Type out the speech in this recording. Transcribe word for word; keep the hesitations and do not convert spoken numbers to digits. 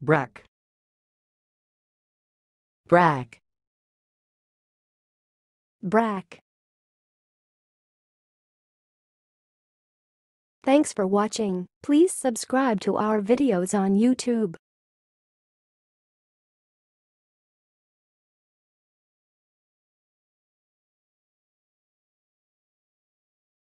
braque, braque, braque. Thanks for watching. Please subscribe to our videos on YouTube.